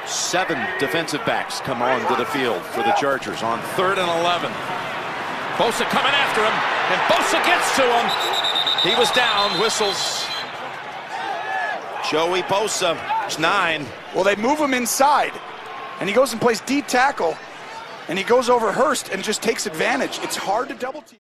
7 defensive backs come onto the field for the Chargers on 3rd and 11. Bosa coming after him, and Bosa gets to him. He was down. Whistles. Joey Bosa, 9. Well, they move him inside, and he goes and plays D tackle, and he goes over Hurst and just takes advantage. It's hard to double team.